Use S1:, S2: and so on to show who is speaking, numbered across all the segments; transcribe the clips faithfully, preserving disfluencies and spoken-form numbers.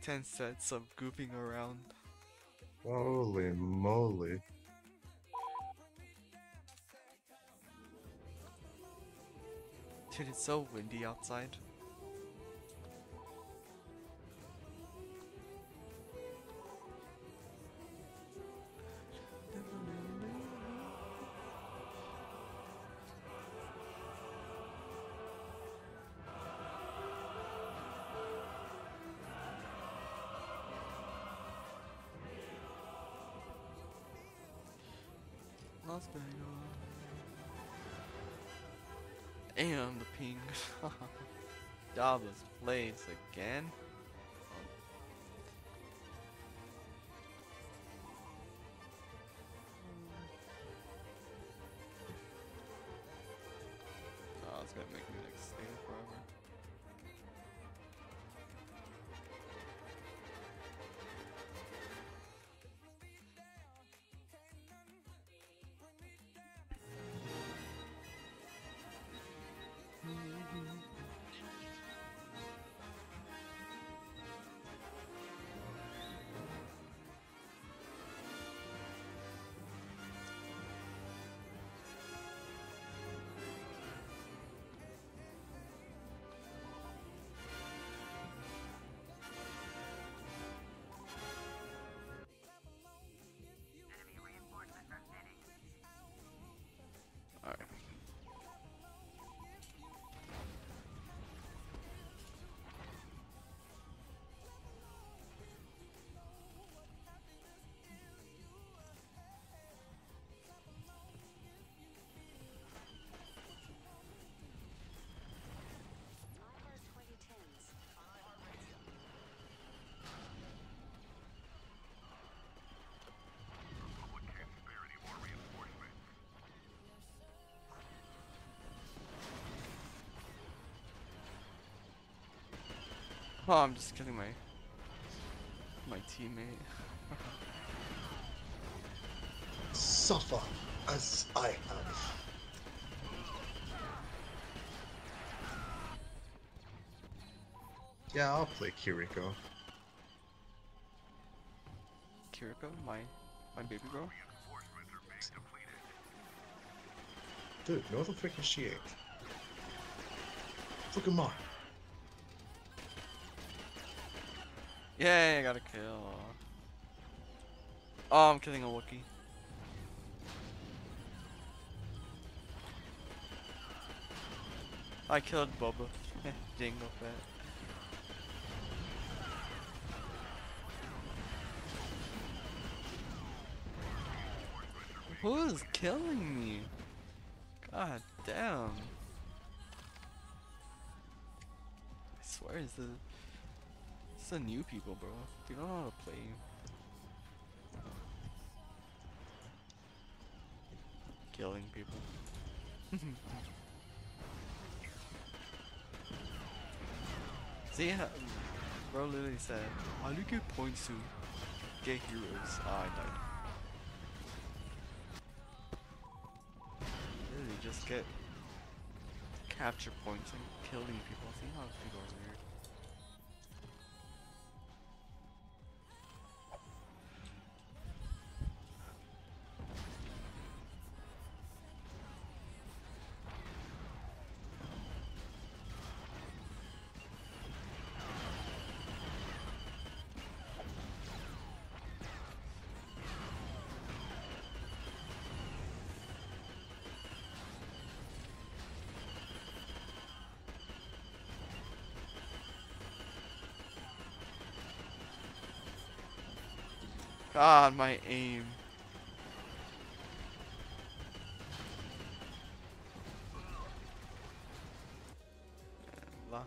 S1: ten sets of goofing around.
S2: Holy moly.
S1: Dude, it's so windy outside. Las Vegas. And the ping. Jobless place again. Oh, it's gonna make me like stay there forever. Alright. Oh, I'm just killing my my teammate.
S2: Suffer as I have. Yeah, I'll play Kiriko.
S1: Kiriko, my my baby girl.
S2: Dude, no the freaking she ate. Look at mine.
S1: Yay, I got a kill. Oh, I'm killing a Wookiee. I killed Boba. Jingle Fett. Who is killing me? God damn. I swear it's the it's the new people, bro. They don't know how to play. Killing people. See, uh, bro literally said, how do you get points to get heroes? Ah, I died. Literally just get capture points and killing people. See how people are weird. God, my aim. Lost.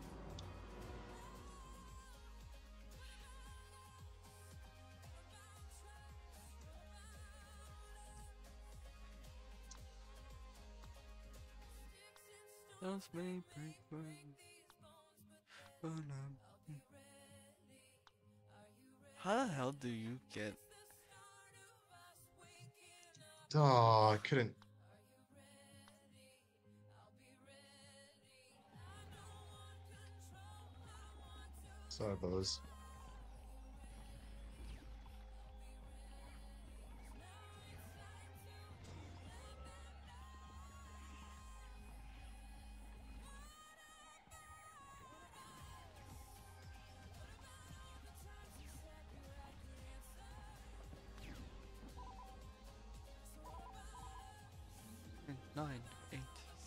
S1: Those may break my but um, how the hell do you get?
S2: Oh, I couldn't. Sorry, Bose.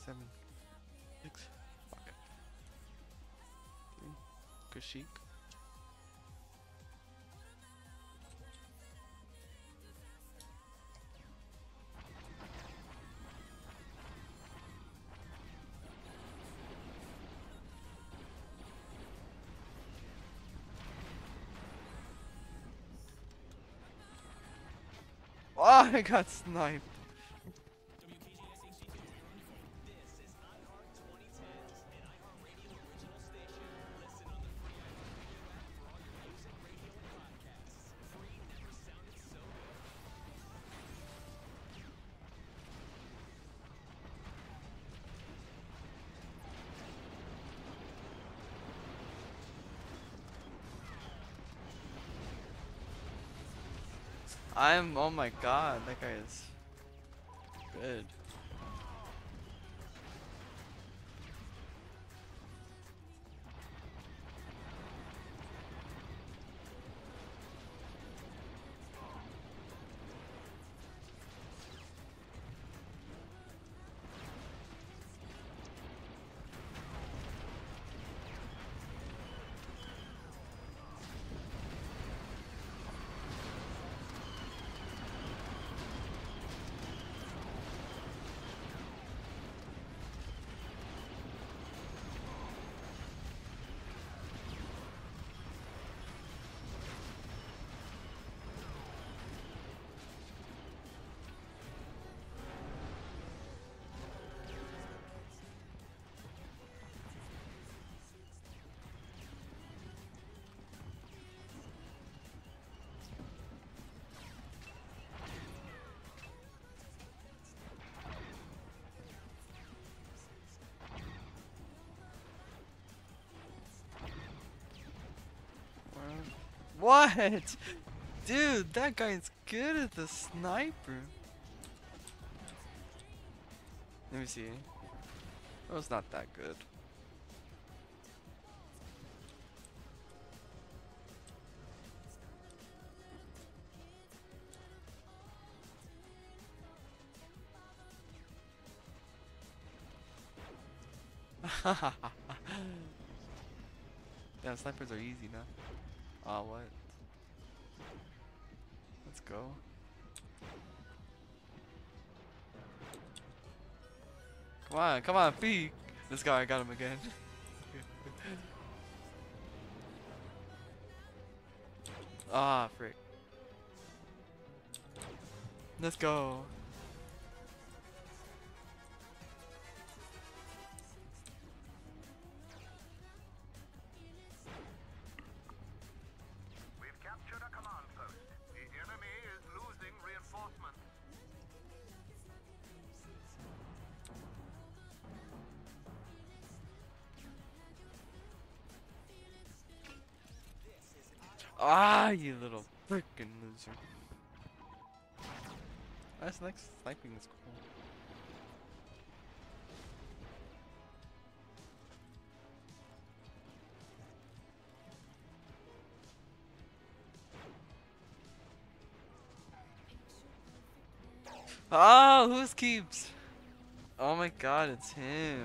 S1: seven, six, five, three. Kashyyyk. Oh, I got sniped. I'm, oh my god, that guy is good. What? Dude, that guy's good at the sniper. Let me see. That was not that good. Damn, snipers are easy now. Ah, uh, what? Let's go. Come on, come on, peek. This guy, I got him again. Ah, frick. Let's go.
S3: We've captured a command post. The enemy is losing reinforcements.
S1: Ah, you little freaking loser. That's next sniping is cool. Oh, who's keeps? Oh my god, it's him.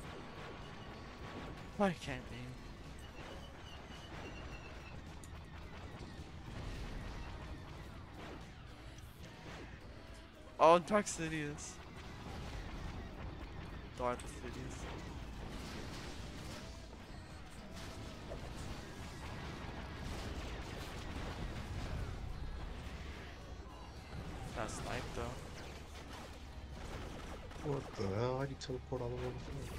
S1: Why can't they? Oh, Dark Sidious. Dark Sidious. That's snipe though.
S2: What the hell? How'd you teleport all the way over there?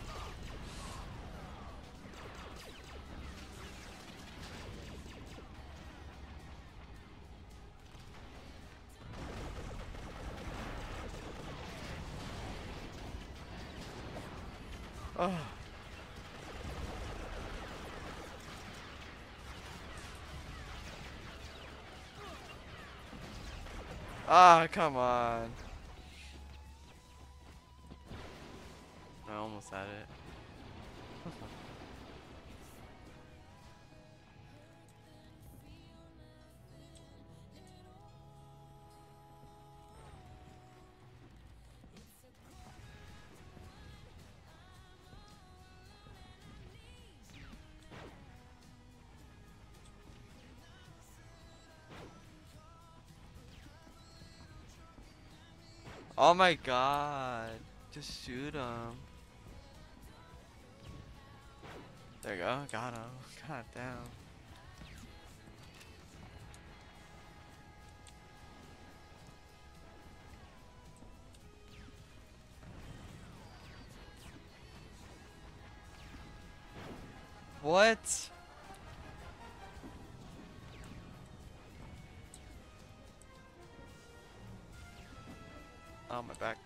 S1: Oh. Ah, come on. I almost had it. Oh my god. Just shoot him. There you go. Got him. God damn. What? Oh, my back.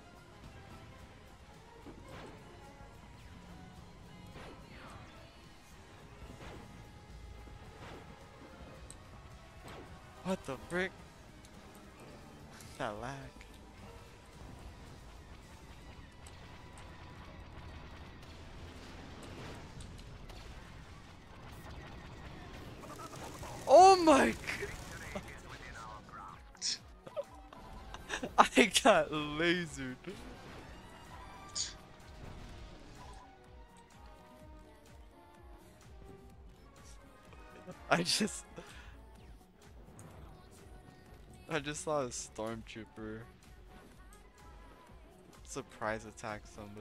S1: What the frick? That lag. Oh my god! I got lasered. I just I just saw a stormtrooper surprise attack somebody.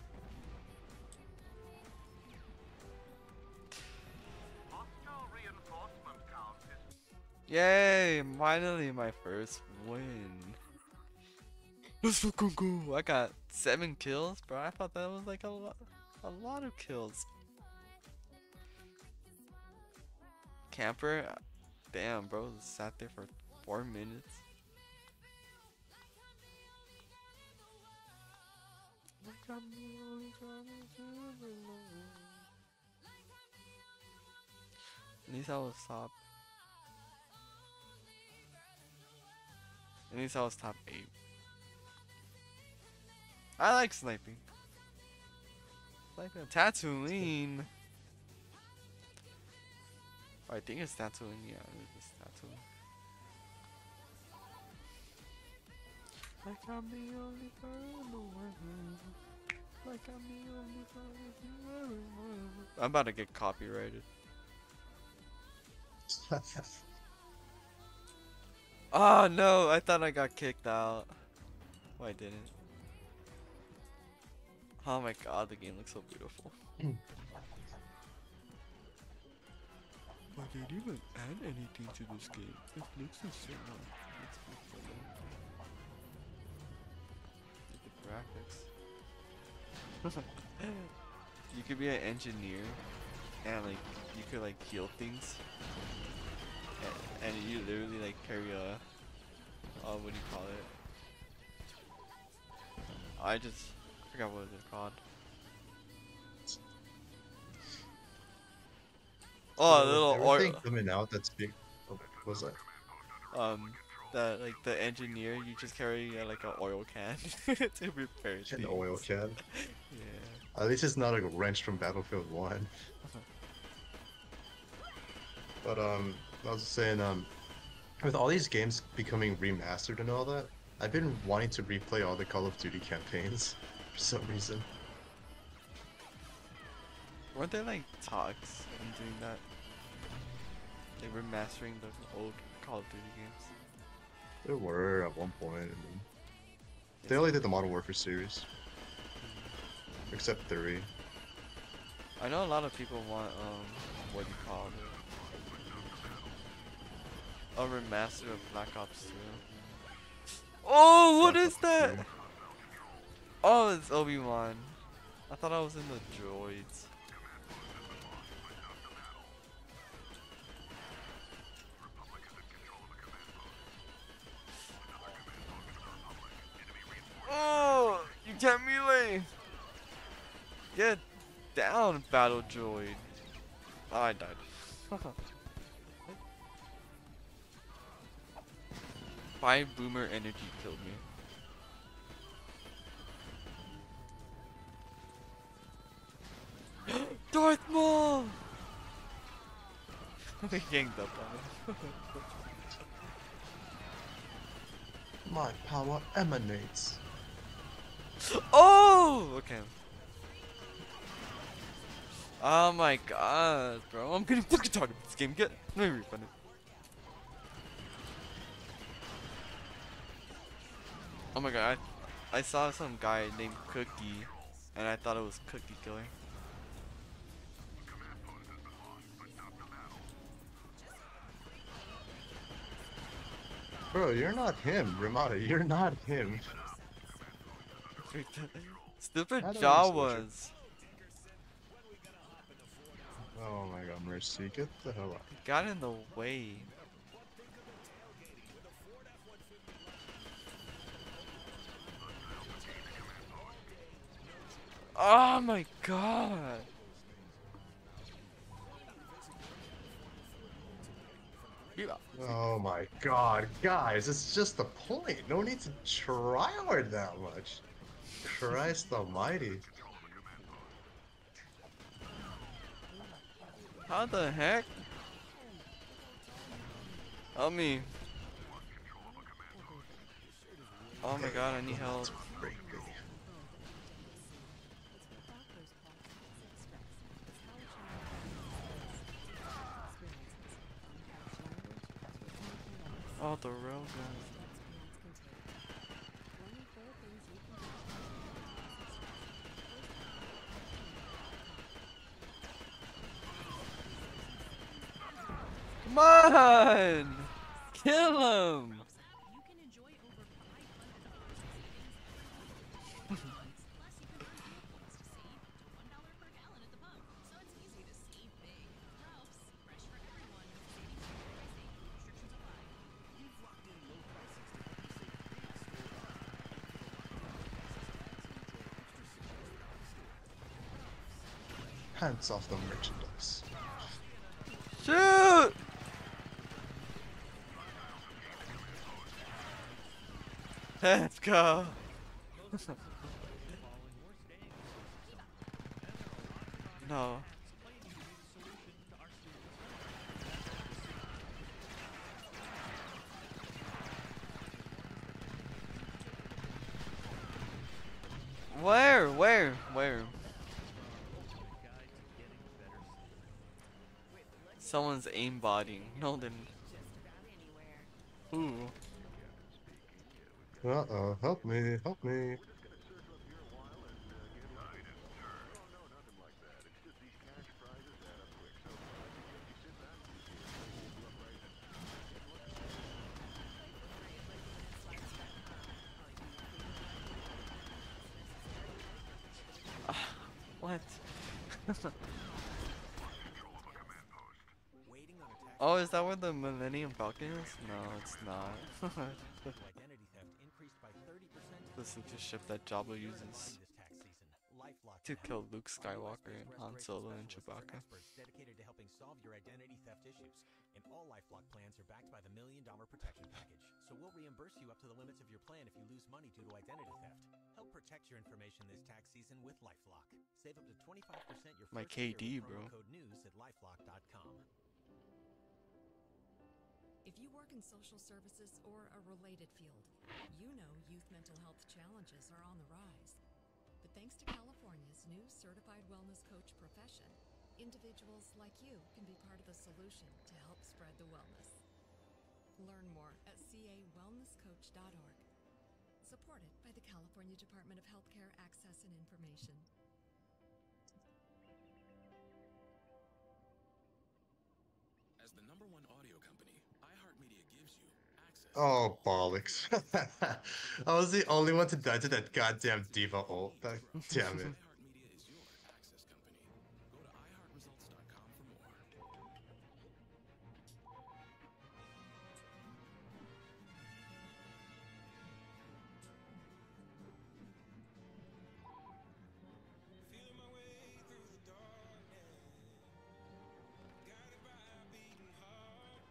S3: Hostile reinforcement count is
S1: Yay! Finally my first win. Let's fucking go! I got seven kills, bro. I thought that was like a lot, a lot of kills. Camper, damn, bro, sat there for four minutes. At least I was top. At least I was top eight. I like sniping. Like a Tatooine. Oh, I think it's Tatooine. Yeah, it's Tatooine. Like I'm the only girl in the world. Like I'm the only girl in the world. I'm about to get copyrighted. Oh no, I thought I got kicked out. Oh, I didn't. Oh my god, the game looks so beautiful. But they didn't even add anything to this game. It looks the same. Let's look for them. Look at graphics. You could be an engineer and like you could like heal things. And, and you literally like carry a uh what do you call it? I just I forgot what it's called. Oh, a little
S2: Everything
S1: oil.
S2: coming out that's big. Oh, what was that?
S1: Um, the like the engineer, you just carry uh, like an oil can to repair
S2: An
S1: things.
S2: oil can.
S1: Yeah.
S2: At least it's not like a wrench from Battlefield one. But um, I was saying um, with all these games becoming remastered and all that, I've been wanting to replay all the Call of Duty campaigns for some reason.
S1: Weren't there like talks in doing that? Like remastering the old Call of Duty games.
S2: There were at one point, and then they only did the Modern Warfare series, except three.
S1: I know a lot of people want um what do you call it? A remaster of Black Ops two. Oh, what
S2: Black
S1: is
S2: Ops
S1: that?
S2: two.
S1: Oh, it's Obi-Wan. I thought I was in the droids. Oh, you can't melee. Get down, battle droid. Oh, I died. Five boomer energy killed me. Darth Maul! We ganged up on him.
S2: My power emanates.
S1: Oh! Okay. Oh my god, bro. I'm getting fucking tired of this game. Get. Let me refund it. Oh my god. I, I saw some guy named Cookie, and I thought it was Cookie Killer.
S2: Bro, you're not him, Ramada. You're not him.
S1: Stupid
S2: I don't
S1: Jawas.
S2: Oh my god, Mercy, get the hell out.
S1: Got in the way. Oh my god. Yeah.
S2: Oh my god, guys, it's just the point. No need to try hard that much. Christ almighty.
S1: How the heck? Help me. Oh my god, I need help. Oh, the railgun. Come on! Kill him!
S2: Hands off the merchandise.
S1: Shoot! Let's go. No. Where? Where? Where? Someone's aimbotting. No, then. Who?
S2: Uh-oh, help me, help me.
S1: What? Oh, is that where the Millennium Falcon is? No, it's not. This is the ship that Jabba uses to kill Luke Skywalker and Han Solo and Chewbacca.
S4: Dedicated to helping solve your identity theft issues. And all LifeLock plans are backed by the Million Dollar Protection Package. So we'll reimburse you up to the limits of your plan if you lose money due to identity theft. Help protect your information this tax season with LifeLock. Save up to twenty-five percent your
S1: My
S4: first
S1: K
S4: year
S1: D,
S4: with
S1: bro.
S4: promo code news at lifelock dot com.
S5: If you work in social services or a related field, you know youth mental health challenges are on the rise. But thanks to California's new Certified Wellness Coach profession, individuals like you can be part of the solution to help spread the wellness. Learn more at c a wellness coach dot org. Supported by the California California Department of Healthcare Access and Information.
S6: As the number one audio company, iHeartMedia gives you access.
S2: Oh, bollocks. I was the only one to die to that goddamn diva ult. That, damn it.
S6: iHeartMedia is your access company. Go to i heart results dot com for more.
S7: Feeling my way through the darkness, guided by a beating heart.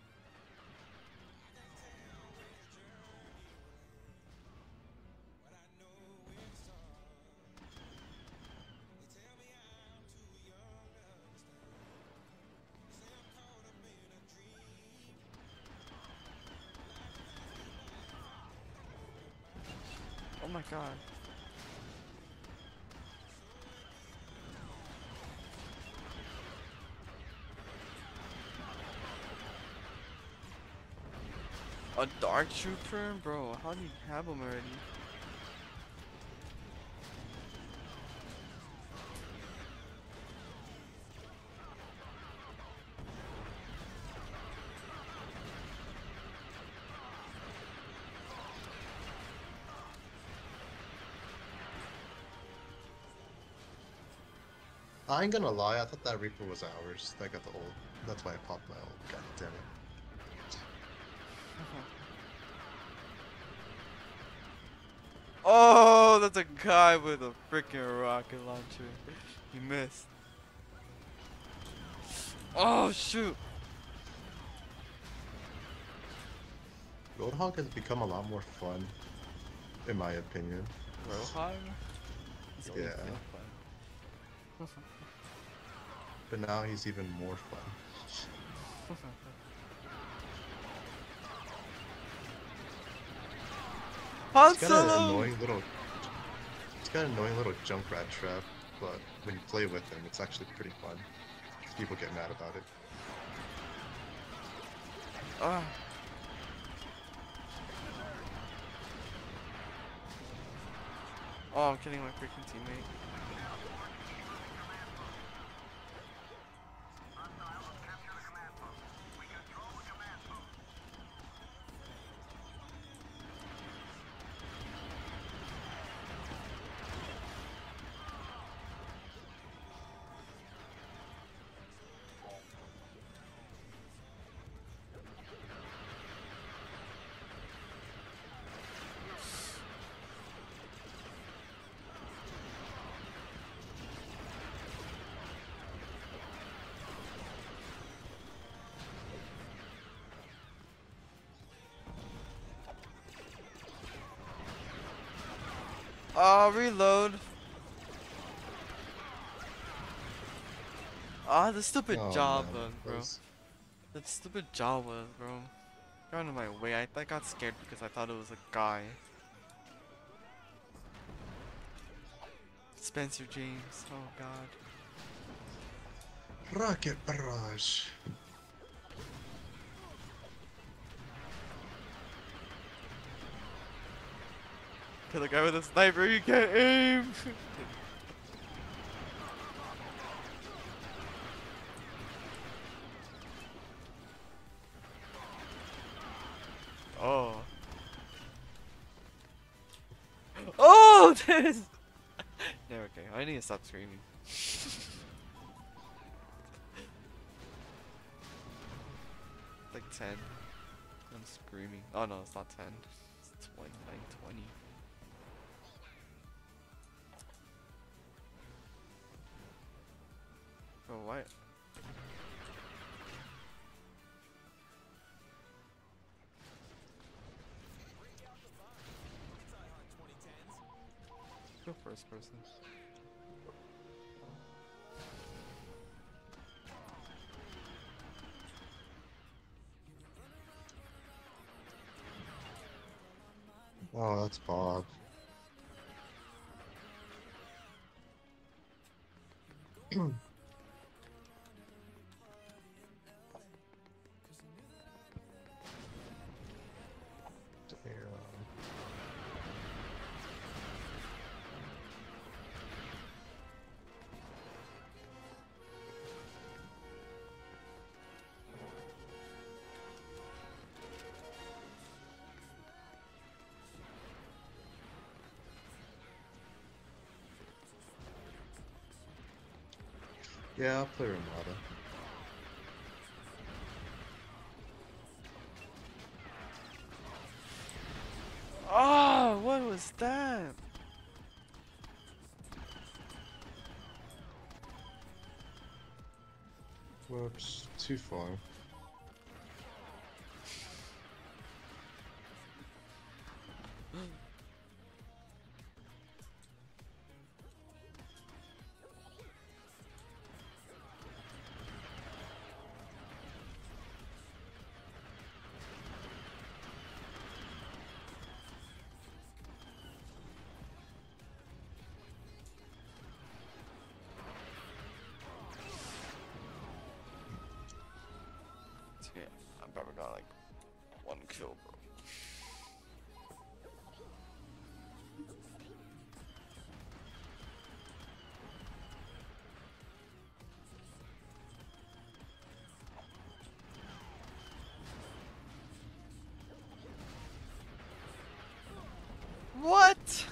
S7: I can't tell where the journey will end, but I know where to start. They tell me I'm too young to understand. They say I'm caught up in a dream.
S1: Oh my god. A dark trooper? Bro, how do you have him already?
S2: I ain't gonna lie, I thought that Reaper was ours. That got the ult. That's why I popped my ult. God damn it.
S1: Oh, that's a guy with a freaking rocket launcher. He missed. Oh shoot!
S2: Roadhog has become a lot more fun, in my opinion.
S1: Rohan? He's always
S2: Yeah.
S1: been fun.
S2: But now he's even more fun.
S1: Han
S2: He's got an
S1: Solo!
S2: annoying little. He's got an annoying little Junkrat trap, but when you play with him, it's actually pretty fun. People get mad about it.
S1: Ah. Oh, I'm kidding my freaking teammate.
S3: Hostiles capture the command post. We control the command post.
S1: Oh, reload. Ah, the stupid
S2: Oh,
S1: Java,
S2: man,
S1: bro.
S2: those-
S1: That stupid Java, bro. Got out of my way. I, I got scared because I thought it was a guy. Spencer James. Oh god.
S2: Rocket barrage.
S1: Kill the guy with a sniper. You can't aim. Oh. Oh, this. No, okay. I need to stop screaming. Like ten. I'm screaming. Oh no, it's not ten. It's twenty. Like twenty. Bro, what? Go first person.
S2: Oh, that's Bob. Damn. Yeah, I'll play Ramada.
S1: Oh, what was that?
S2: Whoops, too far.
S1: Yeah, I'm probably got like one kill, bro. What?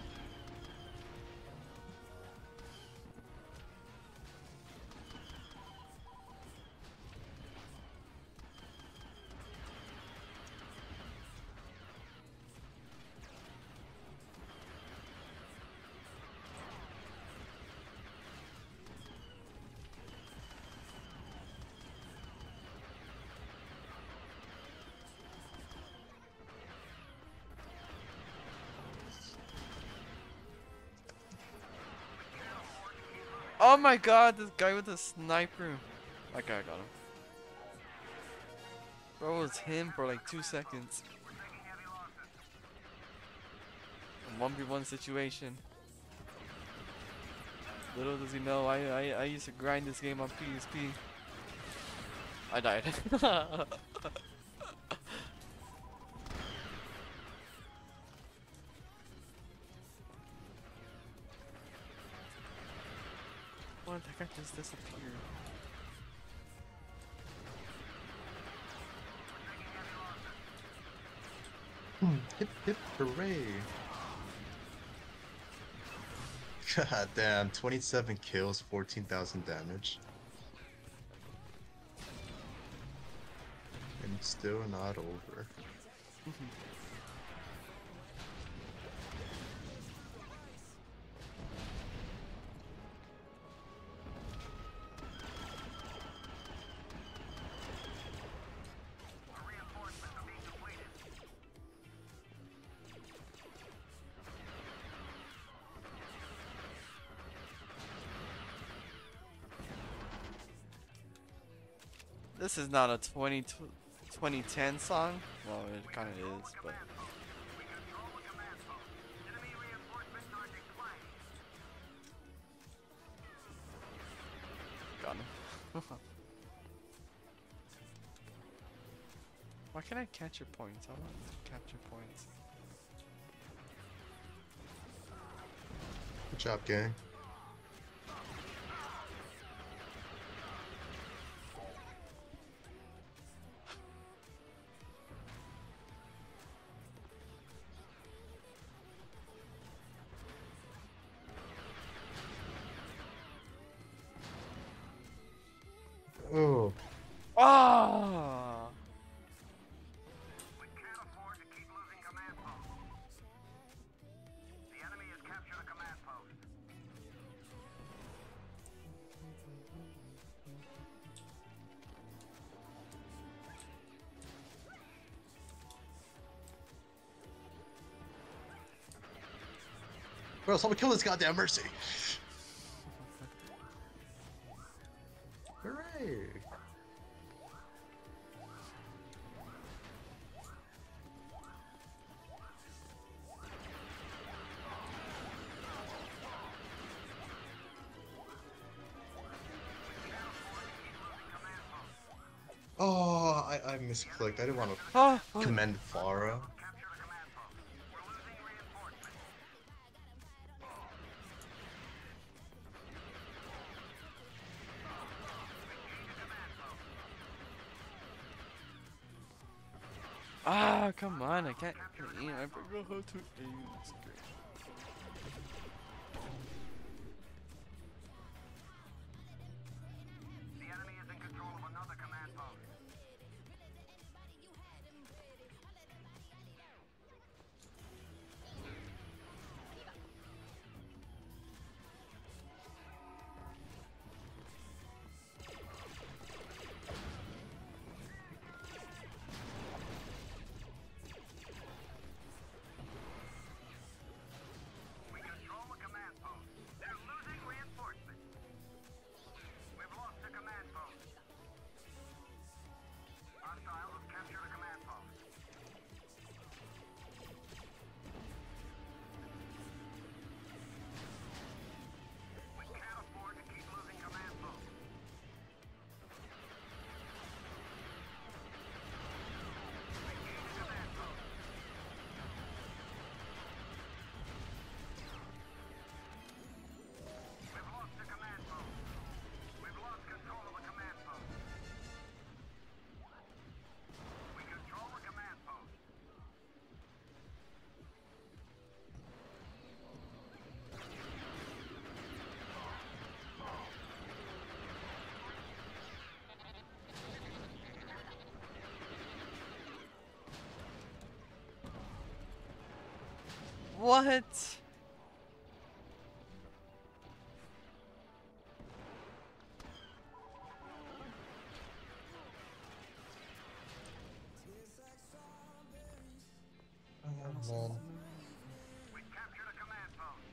S1: Oh my god, this guy with the sniper. That guy got him. Bro, it was him for like two seconds. A one v one situation. Little does he know, I, I, I used to grind this game on P S P. I died. What? That guy just disappeared.
S2: Hip hip hooray! God damn, twenty-seven kills, fourteen thousand damage. And still not over.
S1: This is not a twenty, twenty ten song. Well, it kind of is, but. Got him. Why can't I catch your points? I want to capture points.
S2: Good job, gang. Oh.
S1: Ah!
S3: We can't afford to keep losing command posts. The enemy has captured a command post.
S2: Bro, someone kill this goddamn Mercy! Hooray! Oh, I, I misclicked. I didn't want to
S1: Ah! Oh.
S2: commend Farah.
S3: Captured a command post. We're losing reinforcements.
S1: Ah, come on, I can't aim. I forgot how to aim. It's great. What?
S2: Oh, man.
S3: We captured a command post.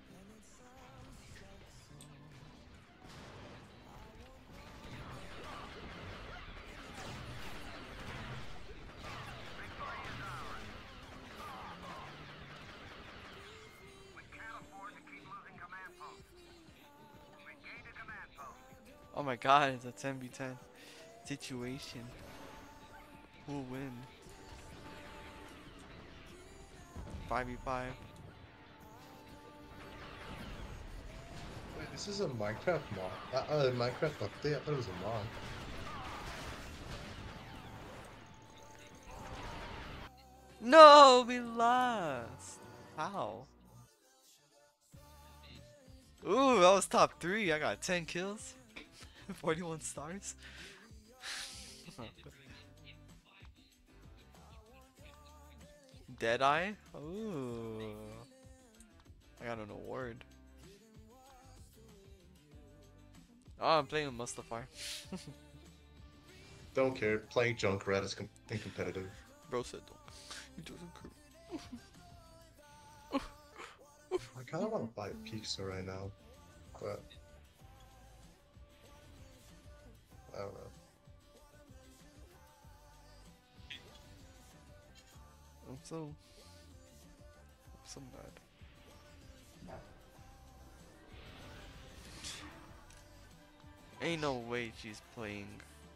S3: Victory is ours. We can't afford to keep losing command posts. We gained a command post.
S1: Oh my god, it's a ten v ten situation. Who'll win? five v five.
S2: Wait, this is a Minecraft mod. Uh, uh, Minecraft update? I thought it was a mod.
S1: No, we lost. How? Ooh, that was top three. I got ten kills, forty-one stars. Deadeye? Ooh. I got an award. Oh, I'm playing with Mustafar.
S2: Don't care. Playing Junkrat is com incompetitive.
S1: Bro said don't. He doesn't care.
S2: I kind of want to buy a pizza right now, but I don't know.
S1: I'm so... I'm so mad. Ain't no way she's playing.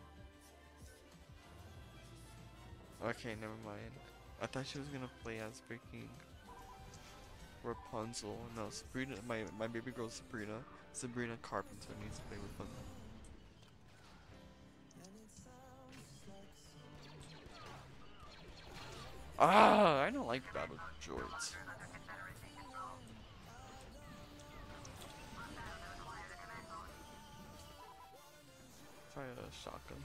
S1: Okay, never mind. I thought she was gonna play as freaking Rapunzel. No, Sabrina. My my baby girl Sabrina. Sabrina Carpenter needs to play Rapunzel. Ah, I don't like battle droids. Try a shotgun.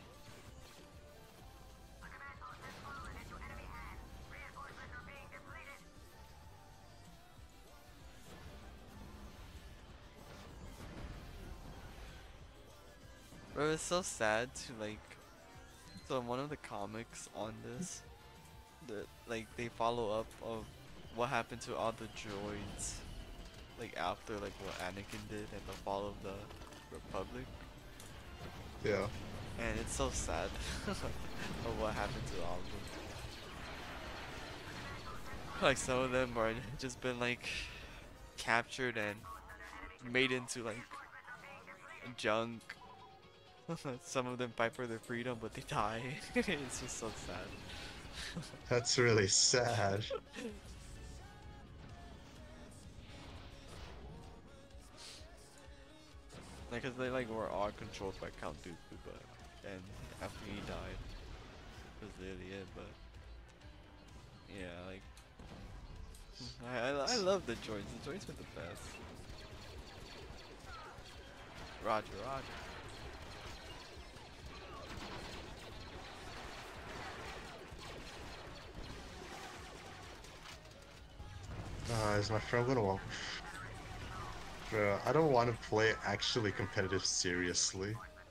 S1: Bro, it's so sad to like. So in one of the comics on this, the like they follow up of what happened to all the droids, like after like what Anakin did and the fall of the Republic.
S2: Yeah.
S1: And it's so sad of what happened to all of them. Like some of them are just been like captured and made into like junk. Some of them fight for their freedom, but they die. It's just so sad.
S2: That's really sad.
S1: Like, cause they like were all controlled by Count Dooku, but and after he died, was literally it. But yeah, like I I, I love the droids. The droids were the best. Roger, Roger.
S2: Uh, is my friend gonna walk? Bro, I don't want to play actually competitive seriously.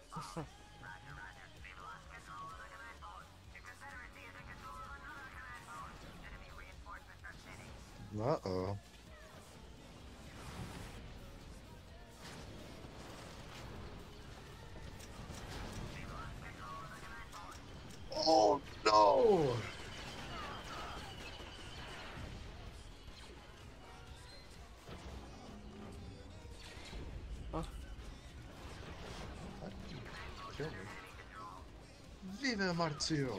S2: Uh-oh. Oh no!
S1: Huh?
S2: Kill me. Viva Marzio!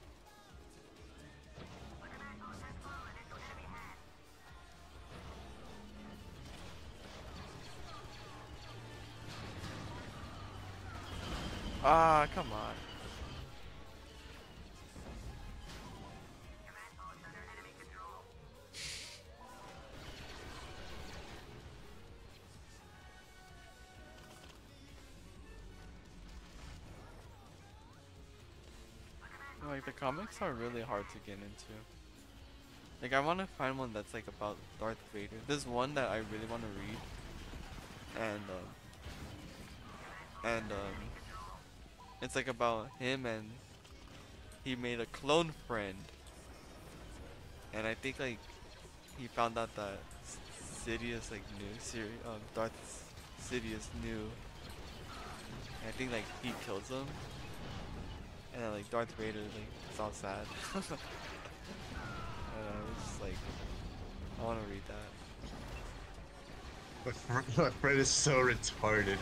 S1: Ah, come on. Like the comics are really hard to get into. Like I want to find one that's like about Darth Vader. There's one that I really want to read, and um, and um, it's like about him and he made a clone friend, and I think like he found out that S- Sidious like knew Siri, um, Darth S- Sidious knew. And I think like he kills him, and then like Darth Vader like it's all sad. And I was just like, I want to read that.
S2: My, fr- my friend is so retarded.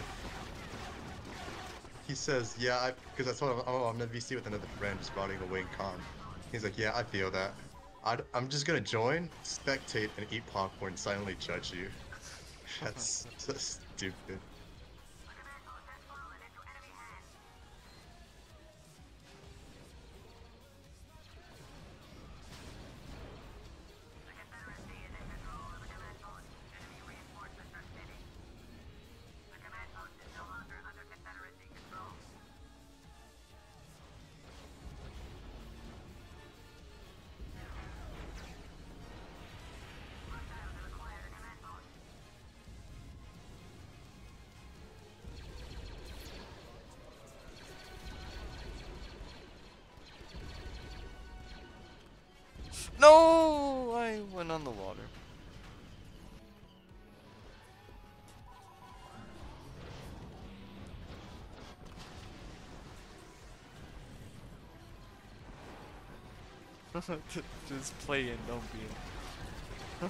S2: He says, yeah, I, because that's what I'm, oh, I'm in V C with another friend just routing away Khan. He's like, yeah, I feel that. I'd, I'm just gonna join, spectate, and eat popcorn and silently judge you. That's so stupid.
S1: No, I went on the water. Just play and don't be. What's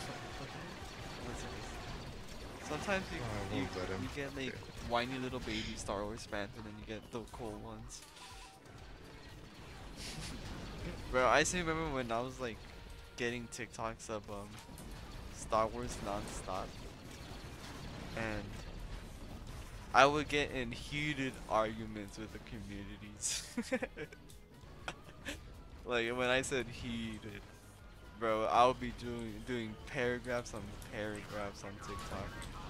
S1: this? Sometimes
S2: Oh, I
S1: you you,
S2: won't let him.
S1: you get like
S2: Okay.
S1: whiny little baby Star Wars fans, and then you get the cool ones. Bro, I still remember when I was like getting TikToks of um Star Wars nonstop, and I would get in heated arguments with the communities. Like when I said heated, bro, I would be doing doing paragraphs on paragraphs on TikTok.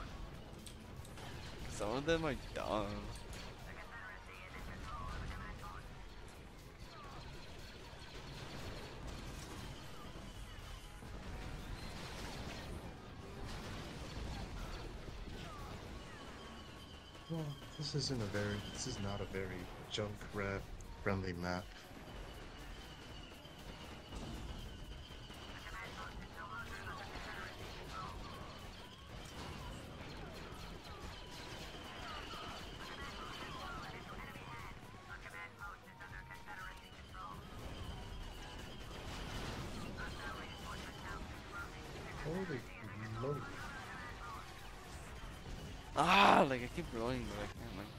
S1: Some of them are dumb.
S2: Well, this isn't a very, this is not a very Junkrat friendly map. Holy moly.
S1: Ah, like I keep rolling, but I can't like.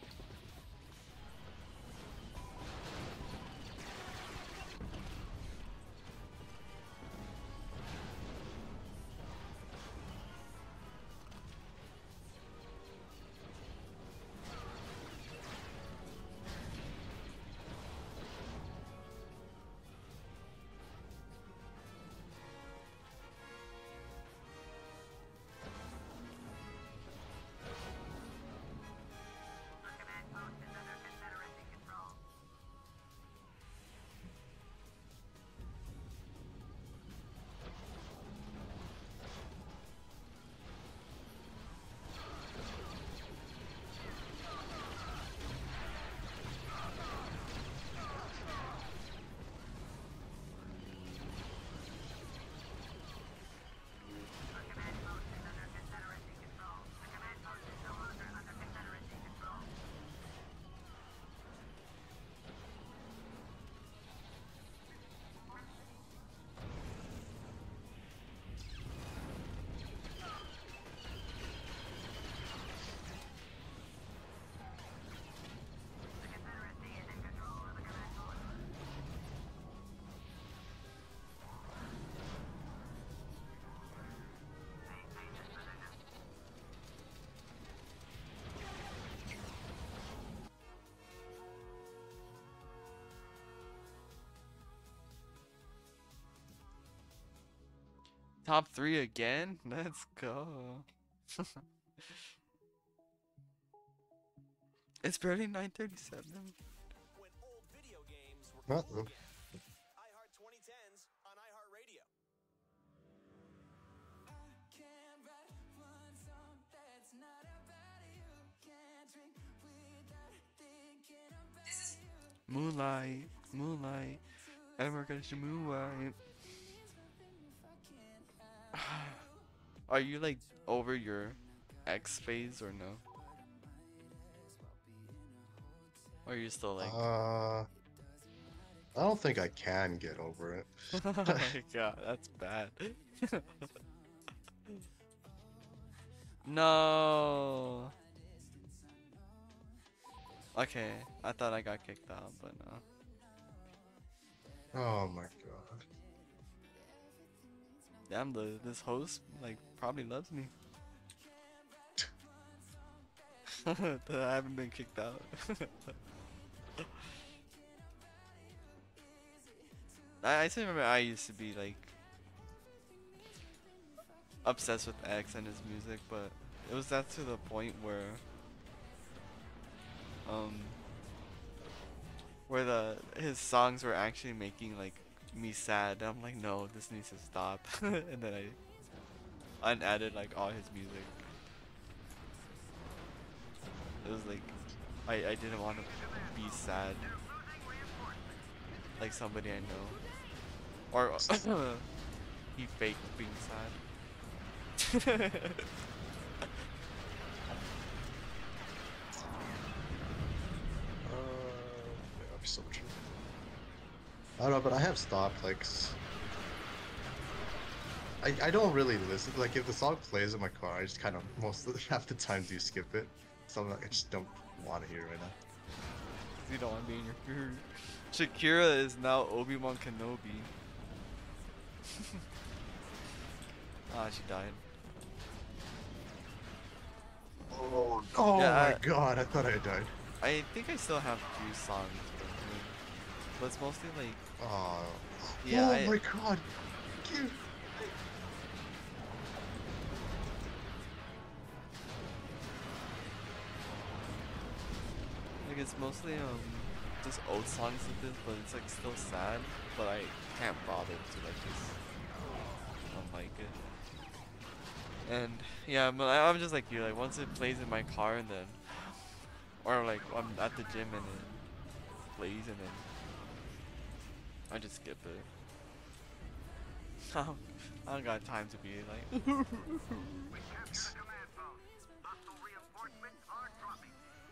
S1: Top three again? Let's go. It's barely nine thirty-seven.
S7: When old video games were
S2: Not
S7: cool
S2: though.
S7: again. iHeart twenty tens on iHeartRadio.
S1: Moonlight, moonlight, and we're gonna shoot moonlight. Are you like over your ex phase or no? Or are you still like?
S2: Uh, I don't think I can get over it.
S1: Oh my god, that's bad. No. Okay, I thought I got kicked out, but no.
S2: Oh my god.
S1: Damn, the this host like probably loves me. That I haven't been kicked out. I, I still remember I used to be like obsessed with X and his music, but it was that to the point where um where the his songs were actually making like me sad. I'm like, no, this needs to stop. And then I unadded like all his music. It was like I I didn't want to be sad like somebody I know, or he faked being sad.
S2: Uh, yeah, I'm so true. I don't know, but I have stopped like. s- I I don't really listen. Like if the song plays in my car, I just kind of most of the, half the time do skip it. So I'm like, I just don't want to hear it right now.
S1: You don't want to be in your food. Shakira is now Obi-Wan Kenobi. Ah, she died.
S2: Oh, oh
S1: Yeah,
S2: my
S1: I-
S2: god! I thought I died.
S1: I think I still have a few songs from him, but it's mostly like,
S2: Oh.
S1: yeah,
S2: oh
S1: I-
S2: my god! Give.
S1: like it's mostly um just old songs of this, but it's like still sad. But I can't bother to like just unlike it. And yeah, but I- I'm just like you. Like once it plays in my car, and then, or like I'm at the gym and it plays, and then I just skip it. I don't, I don't got time to be like.
S3: We captured a command post. Hostile reinforcements are dropping.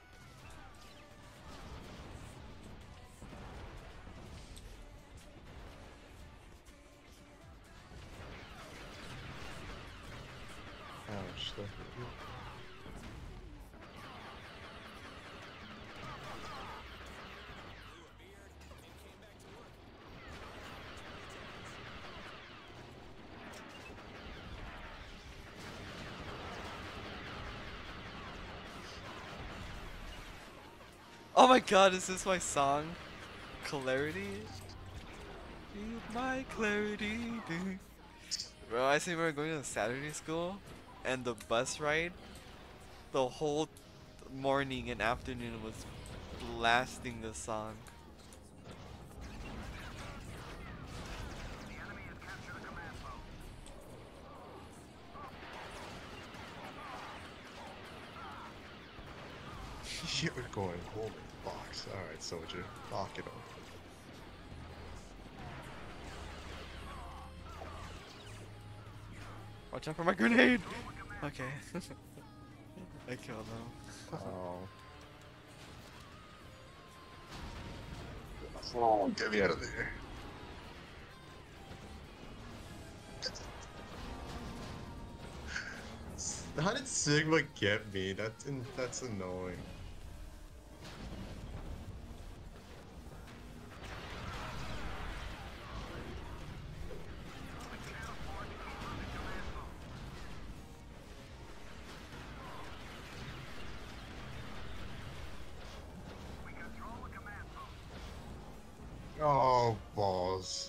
S2: Ouch. that hurt me.
S1: Oh my god, is this my song? Clarity? Be my clarity. dude. Bro, I see we were going to Saturday school, and the bus ride, the whole morning and afternoon was blasting this song.
S3: The enemy has captured a command post.
S2: You're going home in box. Alright, soldier. Lock it up.
S1: Watch out for my grenade! Okay. I killed him.
S2: Oh. Oh, get me out of there. How did Sigma get me? That's in, that's annoying.
S3: We control the command post.
S2: Oh, balls.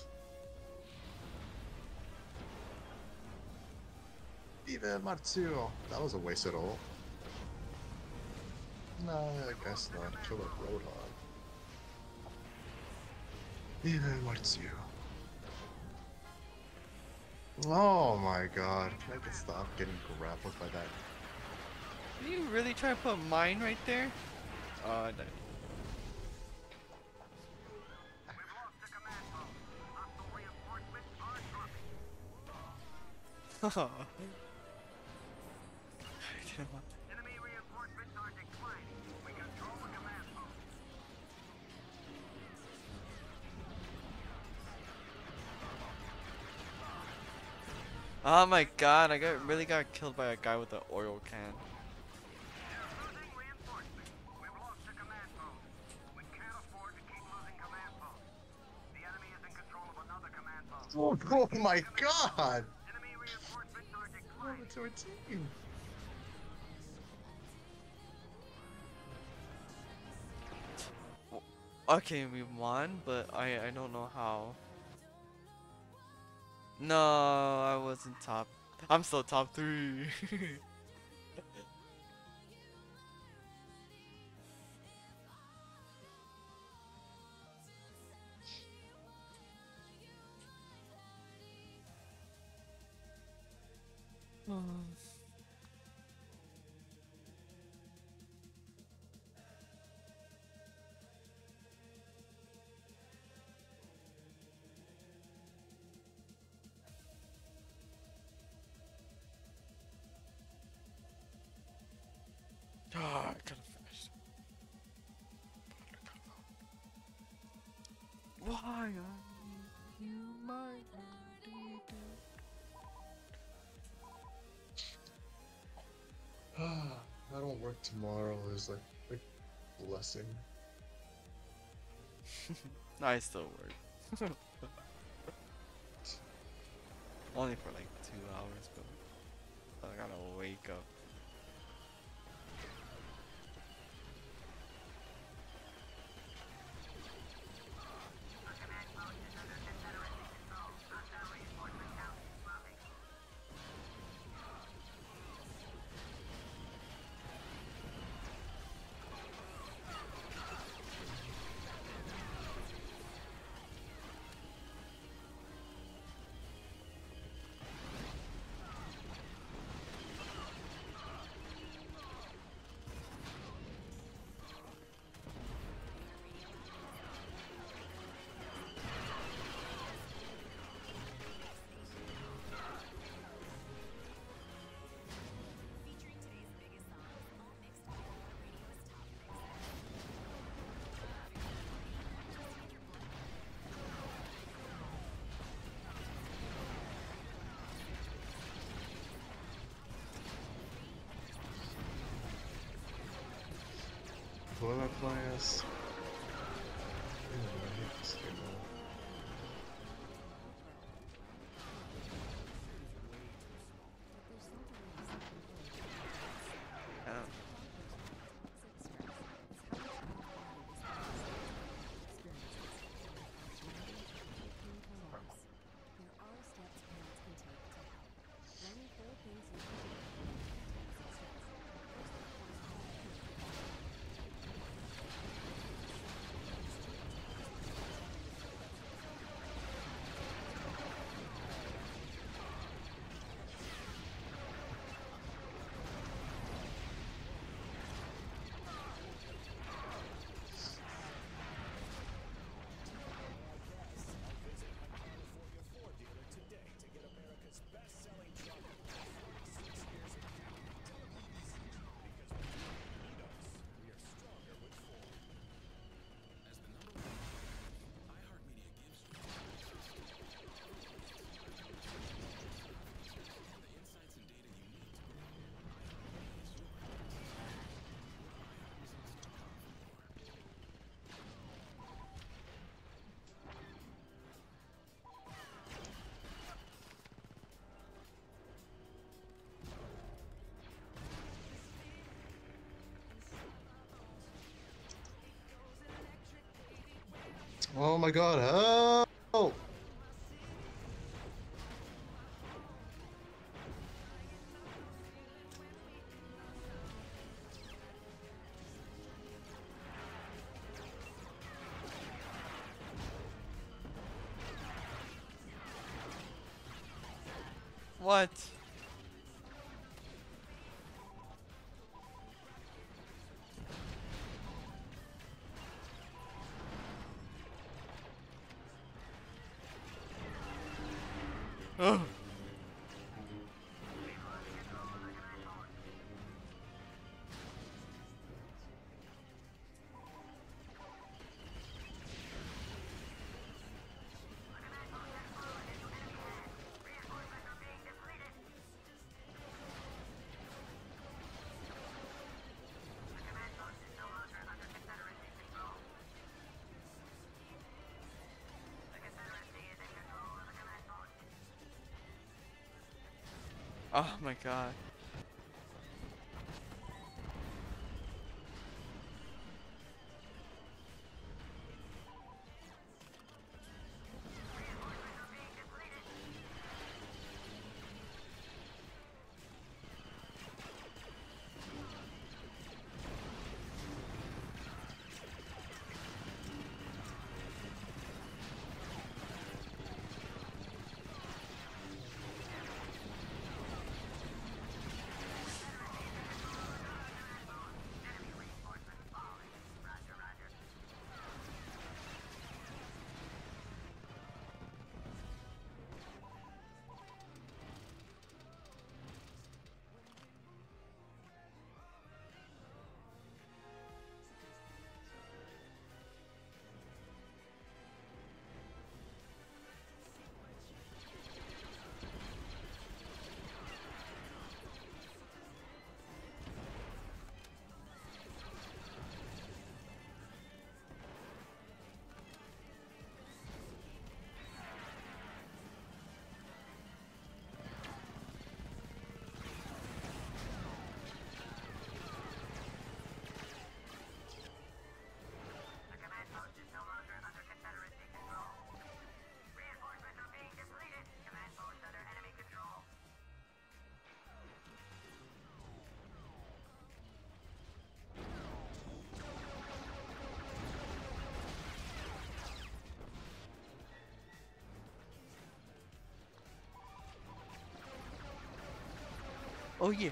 S2: Vive Matsuo. That was a waste at all. No, I guess not. Kill a Roadhog. Vive Matsuo. Oh my god. Can I just stop getting grappled by that?
S1: Did you really try to put mine right there? Oh, I died.
S3: Enemy reinforcements are declining. We control the command post.
S1: Oh my god, I got really got killed by a guy with an oil can.
S3: Losing reinforcements. We've lost the command post. We can't afford to keep losing command posts. The enemy is in control of another command post.
S2: Oh, oh my god!
S3: Enemy reinforcements are
S2: Over
S3: declining.
S2: to our team.
S1: Okay, we won, but I I don't know how. No, I wasn't top. I'm still top three. Ah, I could have finished. Why are you my
S2: I don't work tomorrow is like a blessing.
S1: I still work. Only for like two hours, but I gotta wake up.
S2: What am I playing as? Anyway, I hate this game now.
S1: Um,
S2: Oh my god, help!
S1: what? Ugh. Oh my god.
S3: The command post is no longer under Confederacy control. Reinforcements are being depleted. Command post under enemy control.
S1: Oh yeah.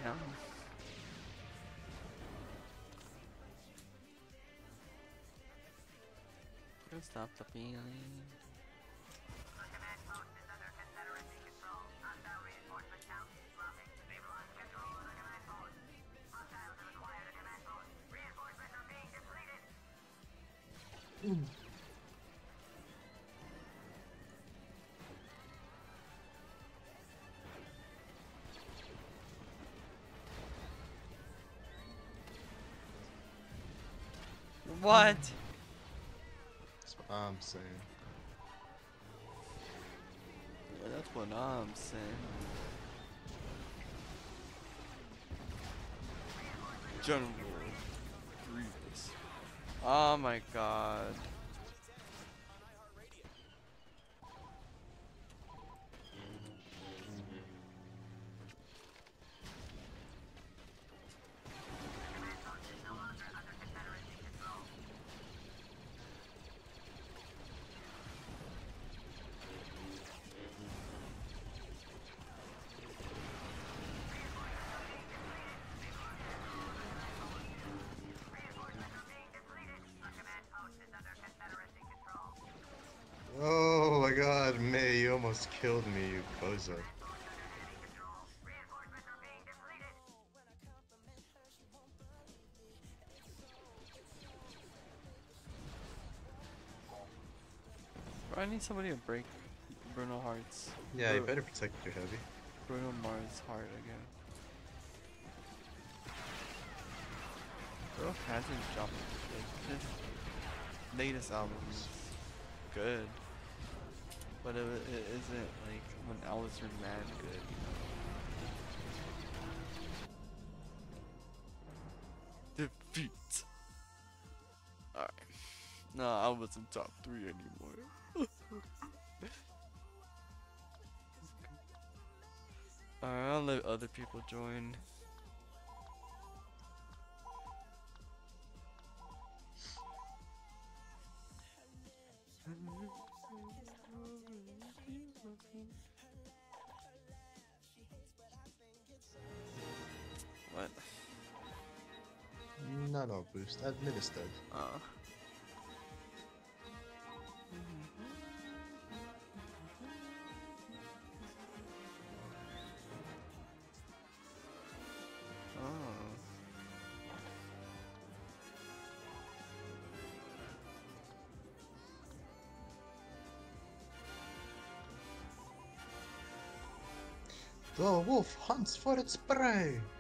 S1: Gonna stop the feeling.
S3: The command post is under Confederacy control. Hostile reinforcement count is dropping. They've lost control of the command post. Hostiles have acquired a command post. Reinforcements are being depleted.
S1: What?
S2: That's what I'm saying.
S1: Yeah, that's what I'm saying. General Grievous. Oh my god.
S2: Oh my god, May, you almost killed me, you bozo.
S1: Bro, I need somebody to break Bruno Hart's.
S2: Yeah, you
S1: Bru-
S2: better protect your heavy.
S1: Bruno Mars' heart again. Bro hasn't dropped like his latest album is good, but it, it isn't like when Alistair Man good. You know? Defeat. Alright. No, I wasn't top three anymore. Alright, I'll let other people join. What?
S2: Nano boost administered.
S1: Uh. Oh.
S2: The wolf hunts for its prey.